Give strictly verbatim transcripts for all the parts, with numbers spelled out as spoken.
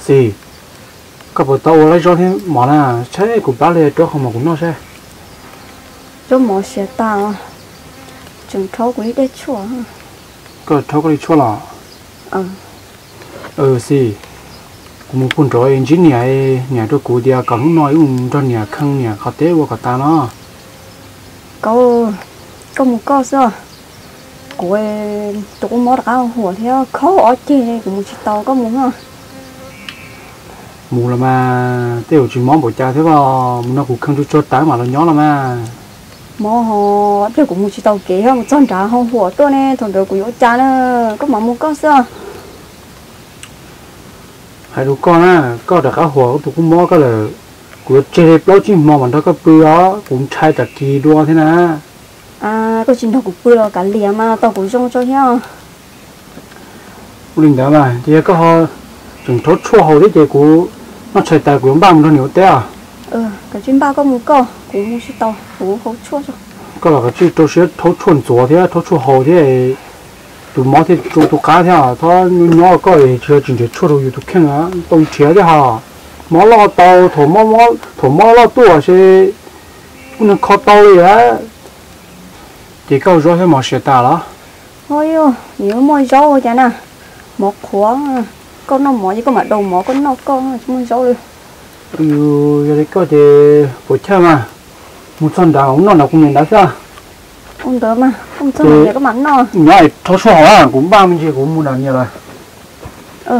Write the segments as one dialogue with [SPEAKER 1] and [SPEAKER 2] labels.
[SPEAKER 1] gì có bộ tàu lấy cho thêm món à chế của bác lên chỗ không mà cũng nó sẽ
[SPEAKER 2] chỗ mỏ xe tao chừng thấu quý để chua
[SPEAKER 1] có thấu cái chua là
[SPEAKER 2] ờ
[SPEAKER 1] ờ gì cũng muốn phun rồi engineer nhà tôi cụ dia cẩn nói um cho nhà khăn nhà khó tế qua cả ta nó
[SPEAKER 2] có có một con sao của tụi con mỏ đàoหัว theo khó ở trên của một chiếc tàu có muốn không
[SPEAKER 1] mù là mà tiêu chỉ món bộ cha thế vào nó cũng không cho tái mà nó nhỏ là mà
[SPEAKER 2] mỏ họ theo của một chiếc tàu kế một trăm trả họ หัว tôi nè thằng đời của yếu cha nữa có mà một con sao
[SPEAKER 1] hai đứa con á có được cảหัวtụi cũng mò cái là của chơi bao nhiêu mò mà nó có bự đó cũng trai thật kỳ đua thế nè
[SPEAKER 2] à có chuyện đâu cũng bự cả liền mà tao cũng trông cho nhau
[SPEAKER 1] linh đó mà thì có họ chúng thốt chua hậu đấy thì cũng nó chạy tài của ông ba mình nó nhiều té à
[SPEAKER 2] ừ cái chuyện ba có một con cũng một chiếc tàu cũng không chua cho
[SPEAKER 1] có là cái chuyện tôi sẽ thốt chuồn左thế thốt chua hậu thế tụi mò thì tụi tụi cá thế à nó nhỏ có thì chưa chỉnh chỉ chua rồi tụi khen á tụi chia thế ha mò lo tàu thổ mò mò thổ mò lo tua sẽ nó khó tàu đấy á thì câu rồi hay mò sẽ ta đó
[SPEAKER 2] thôi yêu nếu mò rau chả nè mò khoáng con nó mò như có mặt đầu mò con nó con chúng mình rau luôn
[SPEAKER 1] ừ giờ có thể buổi chiều mà một con đào nó nào cũng nhìn đã sao
[SPEAKER 2] ông tớ mà ông tớ mà có mắn nó
[SPEAKER 1] nói thấu số à cũng ba mươi triệu cũng mua nào nhiều rồi
[SPEAKER 2] ừ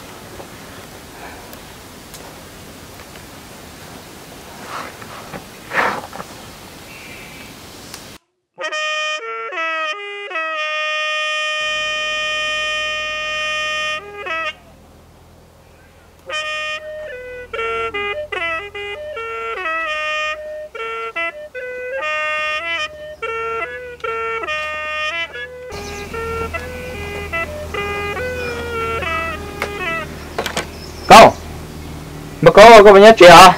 [SPEAKER 3] Câu mà có có bao nhiêu chuyện hả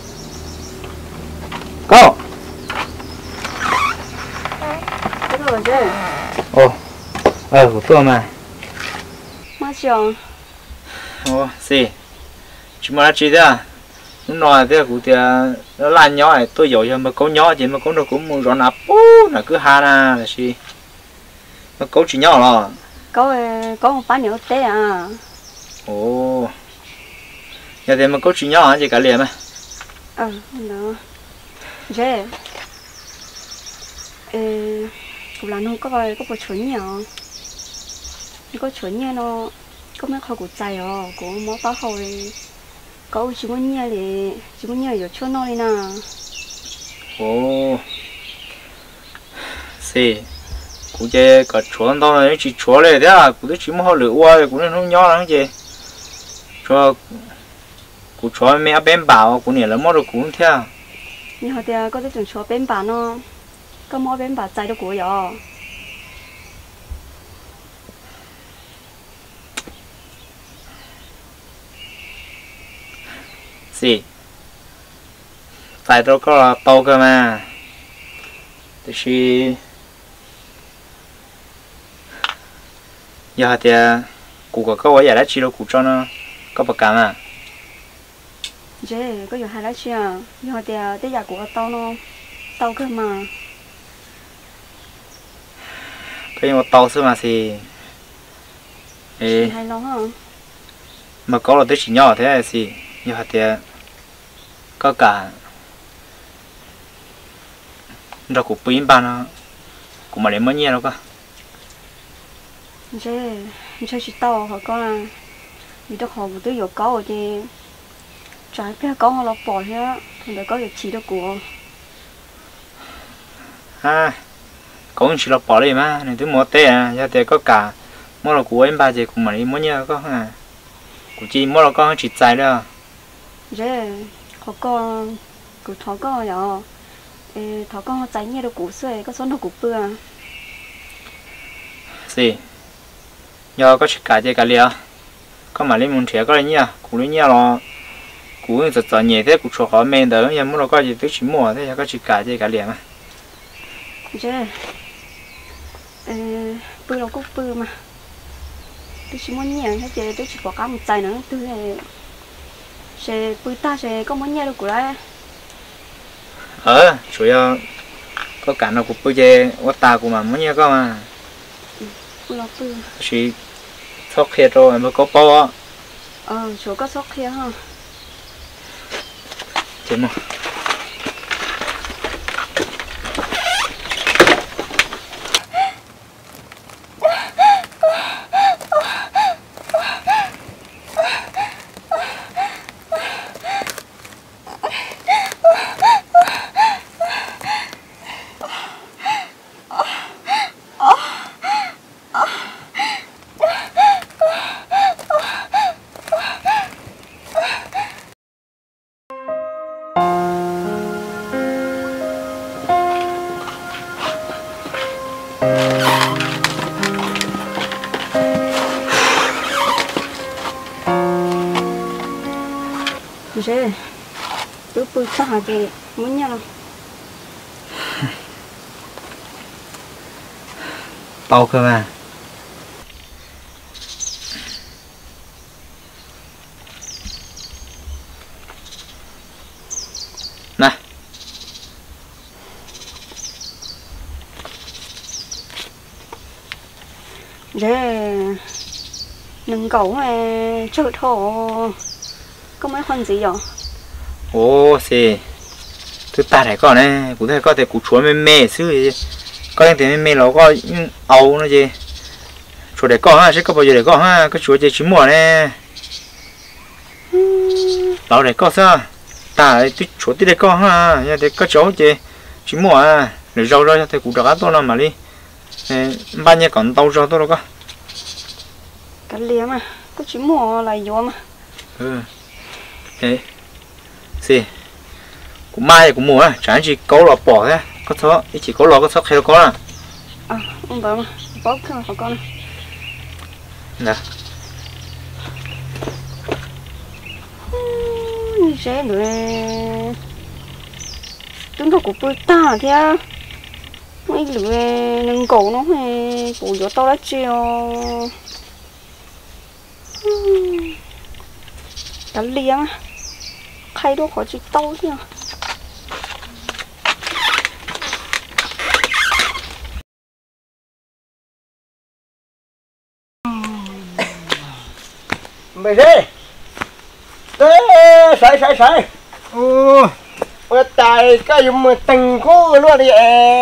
[SPEAKER 3] câu
[SPEAKER 2] cái rồi chứ
[SPEAKER 3] ồ ờ của tôi mà
[SPEAKER 2] má chồng
[SPEAKER 3] ồ gì chỉ mà chỉ thế à nó nói thế của thì nó lan nhỏ này tôi giỏi mà có nhỏ thì mà có nó cũng muốn rõ nạp là cứ hà na là gì mà có chỉ nhỏ rồi
[SPEAKER 2] có có một bán nhiều té à
[SPEAKER 3] ồ nhà thì mà có chỉ nhỏ hả chị cả liền mà
[SPEAKER 2] ờ đó dễ ê cũng là nó có vài có một chuẩn nhỏ có chuẩn nha nó có mấy khó của chạy à của món tao hồi có chỉ có nhia thì chỉ có nhia ở chỗ nó đi nè
[SPEAKER 3] ồ gì cũng chơi cả chuột đâu này chỉ chuột này thế à cũng chỉ mua lửa qua cũng nên không nhỏ lắm chứ cho cũng cho mẹ bên bảo cũng này là mua được cũng theo
[SPEAKER 2] nhưng họ thì có cái chuyện cho bên bà nó có mua bên bà chạy được của vậy
[SPEAKER 3] gì tại đâu có tàu cơ mà thì giờ thì cụ có câu vậy đã chỉ đâu cụ cho nó có bậc cảm à
[SPEAKER 2] dễ có nhiều hai lá chia nhưng họ thì cái nhà của tao nó tao cơ mà
[SPEAKER 3] cái một tàu xưa mà thì
[SPEAKER 2] hay nó hả
[SPEAKER 3] mà có là tới chỉ nhỏ thế này gì nhưng mà thì có cả rồi cụ pin ba nó cũng mà đến mấy nhiêu đâu cơ
[SPEAKER 2] dễ chơi chỉ tao họ có là vì đó họ một thứ nhiều có rồi thì trái cái có họ là bỏ hết thì để có việc chỉ được của
[SPEAKER 3] à có chỉ là bỏ đi mà này thứ một tê à giờ thì có cả mua là của em ba gì cũng mà đi mua nhiều có à của chị mua là con chỉ chạy đó
[SPEAKER 2] dễ họ có của thọ có nhỏ thọ có họ tránh nhiều được của xuôi có số nó của bừa
[SPEAKER 3] gì giờ có chỉ cả gì cả liền có mà lấy muốn trẻ có là nhia của lấy nhia là của giật giật nhẹ thế của chỗ họ men đó nhưng muốn là có gì tới chỉ mua thế có chỉ cả gì cả liền mà
[SPEAKER 2] dễ bừa là cũng bừa mà tôi chỉ muốn nhẹ thế chứ tôi chỉ có cá một trái nữa tôi sẽ bữa ta sẽ có muốn nghe được của đấy
[SPEAKER 3] ờ chủ yếu có cả nó cũng bây giờ quá ta của mà muốn nghe có mà
[SPEAKER 2] bữa lọc bữa
[SPEAKER 3] chỉ sóc kia rồi mới có bao
[SPEAKER 2] ờ chỗ có sóc kia ha
[SPEAKER 3] chứ mà
[SPEAKER 2] sẽ bữa bữa ta thì muốn nghe đâu
[SPEAKER 3] bao cơ mà nè
[SPEAKER 2] để nâng cẩu mà chơi thổ có mấy con gì vậy
[SPEAKER 3] ô xì thứ ta này con này cũng thấy có thể cụ chuối mê mê xứ có những tiền mê nó có ấu nó gì chuối để con ha chứ có bao giờ để con ha cái chuối chỉ chín mùa này lão để con sao ta ấy tí chuối tí để con ha nhà để có cháu gì chín mùa à để rau rau thì cụ đỡ to lắm mà đi bao nhiêu còn tàu rau to đâu có
[SPEAKER 2] cái liếm mà có chín mùa là vô mà
[SPEAKER 3] ừ thế gì cũng mai cũng mua á chẳng chỉ có lọ bỏ thế có số chỉ có lọ có số hay có à
[SPEAKER 2] à không phải mà bóp cái mà con
[SPEAKER 3] nè
[SPEAKER 2] sẽ được chúng tôi cũng bơi ta thế mấy lửa nâng cổ nó hay cổ gió to đã chiều cái liếm khai đó khó chịu tao chứ
[SPEAKER 1] mày đi thế sải sải sải ừ ôi tài cái gì mà từng cô luôn đi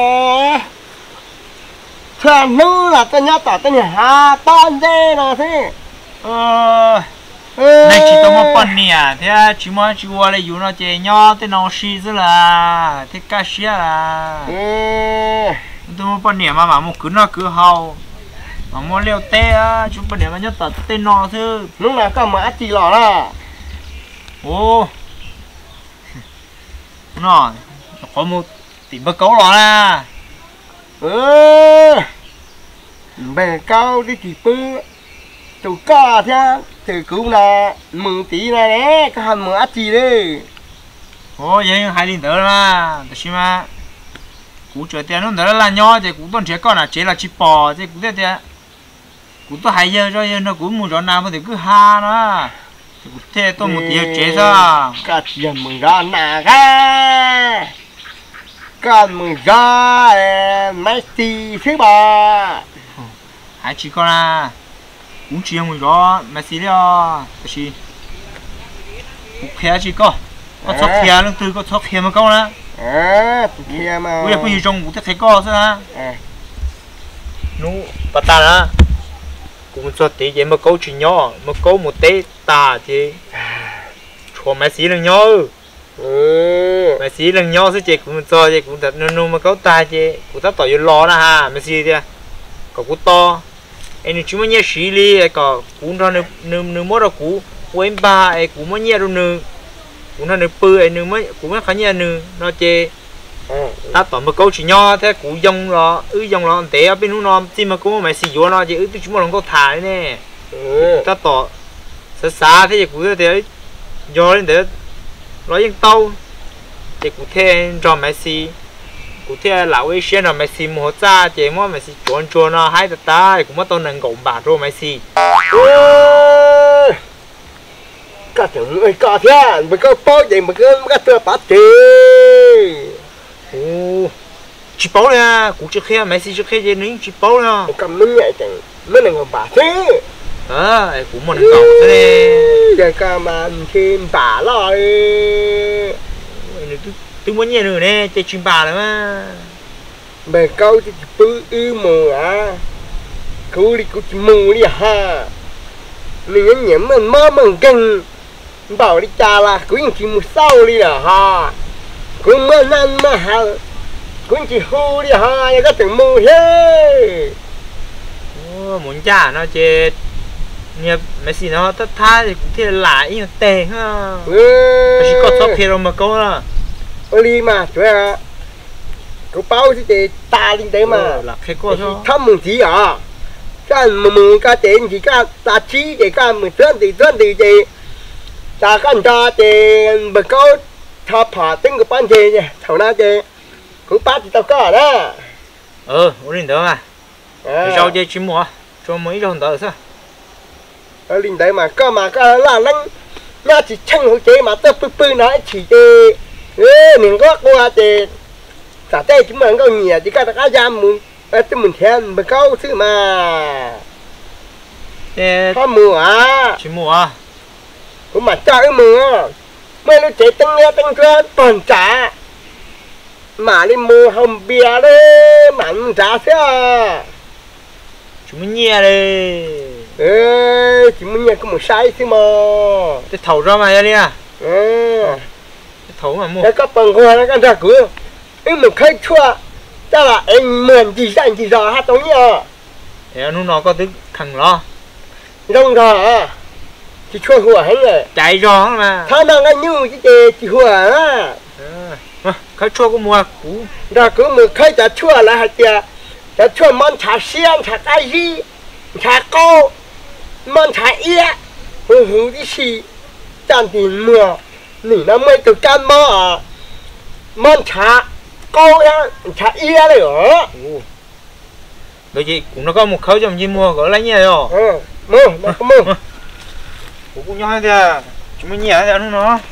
[SPEAKER 1] thà nữ là tên nhát tả tên hà tan thế là thế
[SPEAKER 3] ờ này chỉ tao một phần nè thế chỉ mà chỉ qua lại dùng nó chơi nhỏ tên nó xí chứ là thế cá xí là tao một phần nè mà mà một cứ nó cứ hao mà mua leo té á chúng phần nè mà nhất tao tên nó chứ
[SPEAKER 1] lúc nào có mà chỉ lò là
[SPEAKER 3] ô nó có một tìm bơ cấu lò nè
[SPEAKER 1] ừ bè cao đi chỉ bơ tụi co thế thì cũng là mừng tí này đấy cái hầm mừng ắt gì đấy
[SPEAKER 3] ô vậy hai linh tớ mà tự nhiên mà cú chơi tiền nó tớ là nhỏ thì cú tuần trẻ con là chế là chỉ bò thì cú thế thế cú tôi hay giờ rồi nó cú mua rồi nào mà thì cứ ha nó cú thế tôi một tí chế sao
[SPEAKER 1] cả tiền mừng ra nà ga còn mừng ra mấy tí thế bà
[SPEAKER 3] hai chị con à cũng chỉ một đó mà xí đó thì cũng khéo chỉ có có thóc khéo lưng từ có thóc khéo mà câu nữa
[SPEAKER 1] à khéo mà
[SPEAKER 3] bây giờ bây giờ trong cũng thấy có sao ha nú bắt ta nữa cũng cho tí vậy mà câu chỉ nhỏ mà câu một té ta thì cho mà xí lưng nhỏ ừ mà xí lưng nhỏ sẽ chỉ cũng cho chỉ cũng thật nú mà câu ta chứ cũng ta tỏi vô lo đó ha mà xí đi có cũng to anh chúng mình nhớ xí li có cũng cho nương nương nương mót đâu cũng quên ba ai cũng mới nhớ đâu nương cũng nó nương bự ai nương mới cũng nó khá nhớ nương nó chê ta toàn một câu chỉ nho thế cũng dòng lo ư dòng lo té ở bênนู้น nó chỉ mà cũng mà xí vô nó chứ ư chúng mình không có thải nè ta tỏ xa xa thế cũng thế do lên thế nói những tàu thì cũng thế cho mấy xí cụ thể là cái xe nào mà xì mua ra chỉ mà mà xì chuồn chuồn nó hay ta cũng mất tao nâng gồng bả rồi mà xì
[SPEAKER 4] cả thằng người cả thế mà có bao giờ mà có cái tua bắt thế
[SPEAKER 3] ồ chỉ bảo nè cũng chưa khe mấy xí chưa khe gì nữa chỉ bảo nè
[SPEAKER 4] một cầm nó nhẹ chẳng nó là người bà thế
[SPEAKER 3] à cũng một cầu thế này
[SPEAKER 4] giờ cả mà thêm bà rồi
[SPEAKER 3] tôi muốn nghe nữa nè chơi chim bà nữa mà
[SPEAKER 4] bề câu thì bự ư mờ à cứu đi cứu mù đi ha mình nhẫn nhẫn mình mơ mình căng bảo đi cha là cứu những chỉ một sau đi là ha cứu mơ năn mơ ha cứu chỉ hô đi ha những cái tiếng mù thế
[SPEAKER 3] ô muốn cha nó chơi nghe mấy gì nó tất tha thì cũng thế là ý tệ ha chỉ có số kia rồi mà câu là
[SPEAKER 4] đi mà chú à cứu bao thì ta đi đấy mà
[SPEAKER 3] là cái cô thôi
[SPEAKER 4] thăm mừng gì à cái mừng mừng cái tiền thì cái ta chi để cái mừng thân thì thân thì gì ta cái ta tiền bậc cao thà phá tính của ban gì nhỉ thầu na gì cũng bắt thì tao có đó
[SPEAKER 3] ờ ổn định mà để cho chơi chim mùa cho mấy đồng tờ sao
[SPEAKER 4] ở linh đấy mà có mà có là lăng nhà chỉ chăng hỗ chế mà tao bự bự nói chỉ thì ê mình có qua thì cả tay chúng mình có nhiều thì cái cái giam mình cái mình khen bậc cao thứ mà có mùa à
[SPEAKER 3] chim mùa
[SPEAKER 4] cũng mà cha cái mùa mấy nó chế tăng nghe tăng ra toàn trả mà đi mua hầm bia đấy mà mình trả thế à
[SPEAKER 3] chúng mình nhẹ đây
[SPEAKER 4] ê chỉ mình nhẹ có một sai thôi mà
[SPEAKER 3] cái thầu ra mà đi à
[SPEAKER 4] ừ
[SPEAKER 3] cái thầu mà mua
[SPEAKER 4] cái các bằng hoa nó cái ra cửa em mình khai chua ta là em mượn gì ra gì rồi hát giống như
[SPEAKER 3] để nó nó có tiếng thằng lo
[SPEAKER 4] rong rồi à chỉ chua hùa hết rồi
[SPEAKER 3] chạy gió mà
[SPEAKER 4] thằng nào ngay như chứ chỉ hùa á
[SPEAKER 3] khai chua của mua cũ
[SPEAKER 4] ra cửa mình khai chả chua là hạt chả chả chua món chả xiên chả cái gì chả câu món chả ia hừ hừ đi xì chăn tiền mưa nỉ nó mới từ can mò à món chả câu ya chả ia đấy hả
[SPEAKER 3] bởi vì cũng nó có một khẩu trong gì mua gọi lấy nhiều
[SPEAKER 4] ừ mưa mưa mưa
[SPEAKER 3] cũng nhau thế à chúng mình nhẹ thế nó